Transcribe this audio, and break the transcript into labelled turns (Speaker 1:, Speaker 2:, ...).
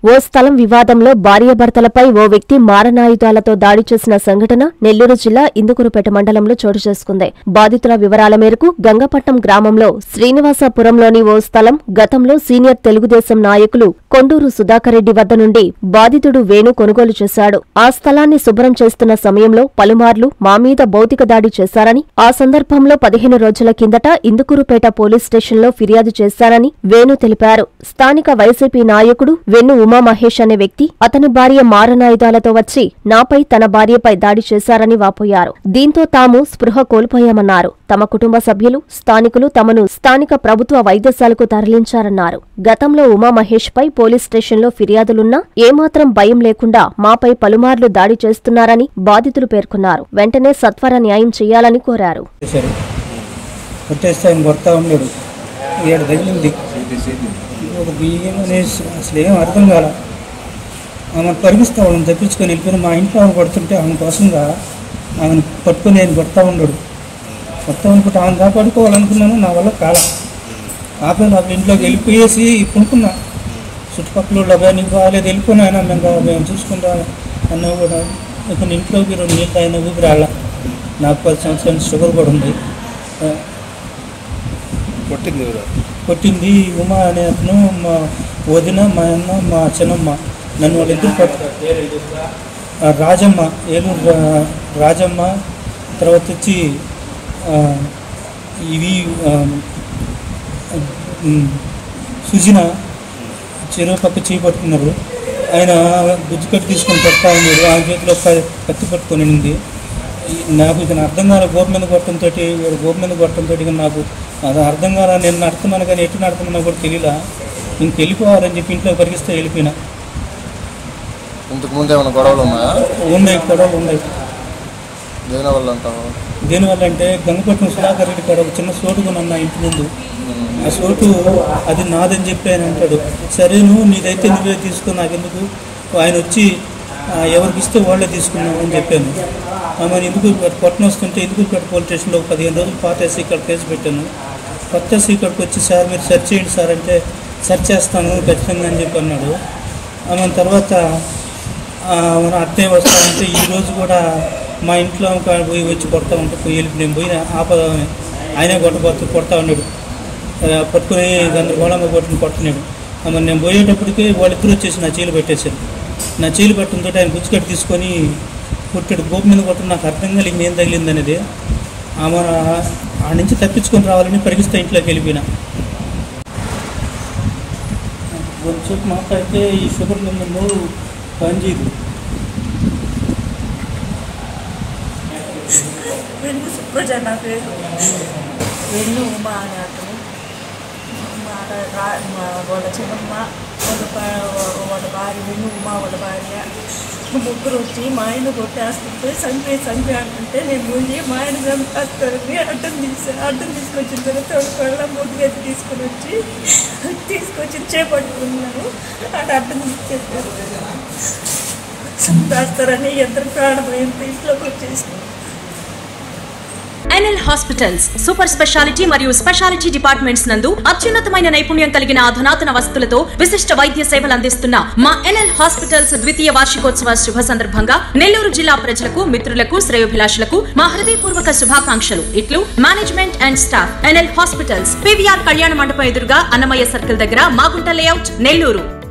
Speaker 1: ఓ స్థలం వివాదంలో భార్యాభర్తలపై ఓ వ్యక్తి మారణాయుధాలతో దాడి చేసిన సంఘటన నెల్లూరు జిల్లా ఇందుకూరుపేట మండలంలో చోటు చేసుకుంది. బాధితుల వివరాల మేరకు గంగపట్నం గ్రామంలో శ్రీనివాసపురంలోని ఓ స్థలం గతంలో సీనియర్ తెలుగుదేశం నాయకులు కొండూరు సుధాకర్ రెడ్డి వద్ద నుండి బాధితుడు వేణు కొనుగోలు చేశాడు. ఆ స్థలాన్ని శుభ్రం చేస్తున్న సమయంలో పలుమార్లు మా మీద భౌతిక దాడి చేశారని, ఆ సందర్భంలో 15 రోజుల కిందట ఇందుకూరుపేట పోలీస్ స్టేషన్లో ఫిర్యాదు చేశారని వేణు తెలిపారు. స్థానిక వైసీపీ నాయకుడు వెన్ను ఉమామహేష్ అనే వ్యక్తి అతని భార్య మారణాయుధాలతో వచ్చి నాపై తన భార్యపై దాడి చేశారని వాపోయారు. దీంతో తాము స్పృహ కోల్పోయామన్నారు. తమ కుటుంబ సభ్యులు, స్థానికులు తమను స్థానిక ప్రభుత్వ వైద్యశాలకు తరలించారన్నారు. గతంలో ఉమామహేష్ పై పోలీస్ స్టేషన్లో ఫిర్యాదులున్నా ఏమాత్రం భయం లేకుండా మాపై పలుమార్లు దాడి చేస్తున్నారని బాధితులు పేర్కొన్నారు. వెంటనే సత్వర న్యాయం చేయాలని కోరారు.
Speaker 2: అసలు ఏం అర్థం కాల. ఆమెను పరిగిస్తా వాళ్ళని తప్పించుకొని వెళ్ళిపోయిన మా ఇంట్లో ఆమె కొడుతుంటే ఆమె కోసంగా ఆమెను పట్టుకొని నేను కొడతా ఉన్నాడు. కొడతా అనుకుంటే ఆమెను కాపాడుకోవాలనుకున్నాను, నా వల్ల కాల. ఆపే నాకు ఇంట్లోకి వెళ్ళిపోయేసి కొనుక్కున్నా. చుట్టుపక్కల వాళ్ళు నీకు బాగాలేదు వెళ్ళిపోయినా అయినా మేము చూసుకుంటా అన్నా కూడా ఇక్కడ ఇంట్లోకి 2 నీళ్ళు అయినా ఊపిరి రాళ్ళ. నాకు 10 సంవత్సరాల షుగర్ కూడా ఉంది. కొట్టింది ఉమా అనే అతను, మా వదిన, మా అన్న, మా చిన్నమ్మ. నన్ను వాళ్ళిద్దరు రాజమ్మ, ఏలూరు రాజమ్మ, తర్వాత వచ్చి ఇవి సుజిన చెరువు పక్క చేయి పట్టుకున్నారు. ఆయన గుజ్జు కట్టి తీసుకొని కొడతా ఉన్నాడు. ఆ చేతిలో కత్తి పట్టుకొని ఉంది. నాకు ఇక అర్థం కాల. గోపు మీద కొట్టడంతో గోపు మీద కొట్టడంతో ఇక నాకు అది అర్థం కాల. నేను నడుతున్నాను కానీ ఎటు నడుతున్నానో కూడా తెలియలా. ఇంక వెళ్ళిపోవాలని చెప్పి ఇంట్లో పరిగిస్తే వెళ్ళిపోయినా.
Speaker 3: ఇంతకుముందు ఏమైనా గొడవలు ఉన్నాయా?
Speaker 2: ఉన్నాయి, గొడవలు ఉన్నాయి.
Speaker 3: దేనివల్ల అంటావు?
Speaker 2: దేనివల్ల అంటే గంగపట్నం సుధాకర్ రెడ్డి కాడ ఒక చిన్న సోటు కొన్నా ఇంటి ముందు. ఆ సోటు అది నాదని చెప్పి ఆయన అంటాడు. సరే నువ్వు నీదైతే నువ్వే తీసుకుని నాకెందుకు, ఆయన వచ్చి ఎవరికి ఇస్తే వాళ్ళే తీసుకున్నావు అని చెప్పాను. ఆమెను ఎందుకు కొట్టన వస్తుంటే ఇందుకూరుపేట పోలీస్ స్టేషన్లో 15 రోజులు పాత ఎస్సీ కార్డు కేసు పెట్టాను. కొత్త ఎస్సీ కార్డుకి వచ్చి సార్ మీరు సెర్చ్ చేయండి సార్ అంటే సెర్చ్ చేస్తాను ఖచ్చితంగా అని చెప్పి అన్నాడు. ఆమె తర్వాత మన అత్తయ్య వస్తానంటే ఈరోజు కూడా మా ఇంట్లో పోయి వచ్చి కొడతా ఉంటే నేను పోయిన ఆపదామని ఆయనే కొడతా ఉన్నాడు. పట్టుకుని గందరగోళంగా కొడుతున్నాడు. ఆమె నేను పోయేటప్పటికి వాళ్ళిద్దరూ వచ్చేసి నా చీలు పెట్టేశారు. నా చీలు పెట్టడంతో ఆయన గుచ్చుకట్టి తీసుకొని కొట్టాడు. గోపు మీద కొట్టడం నాకు అర్థం కాదు ఇంకేం తగిలింది అనేది. ఆమె ఆ నుంచి తప్పించుకొని రావాలని పరిగిస్తే ఇంట్లోకి వెళ్ళిపోయినా. కొంచెం మాట్లాడితే ఈ షుగర్ ముందు పనిచేయదు.
Speaker 4: వాళ్ళ చిన్నమ్మ, వాళ్ళ భార్య వెన్ను ఉమా, వాళ్ళ భార్య ముగ్గురు వచ్చి మా ఆయన కొట్టేస్తుంటే చంపే అంటుంటే నేను పోయి మా ఆయన చంపేస్తారని అడ్డం తీసుకొచ్చిన తర్వాత వాళ్ళ ముగ్గురు తీసుకొచ్చి చేపట్టుకున్నాను. అటు అడ్డం తీసుకెళ్ళారు. చంపేస్తారని ఇద్దరు ప్రాణమైంది ఇంట్లోకి వచ్చేసి.
Speaker 5: ఎన్ఎల్ హాస్పిటల్స్ సూపర్ స్పెషాలిటీ మరియు స్పెషాలిటీ డిపార్ట్మెంట్స్ నందు అత్యున్నతమైన నైపుణ్యం కలిగిన అధునాతన వసతులతో విశిష్ట వైద్య సేవలు అందిస్తున్న మా ఎన్ఎల్ హాస్పిటల్స్ 2వ వార్షికోత్సవ శుభ సందర్భంగా నెల్లూరు జిల్లా ప్రజలకు, మిత్రులకు, శ్రేయోభిలాషులకు మా హృదయపూర్వక శుభాకాంక్షలు. ఇట్లు management and staff. NL hospitals, PVR Kalyana మండపం ఎదురుగా అన్నమయ్య సర్కిల్ దగ్గర, మాగుంట లేఅవుట్, నెల్లూరు.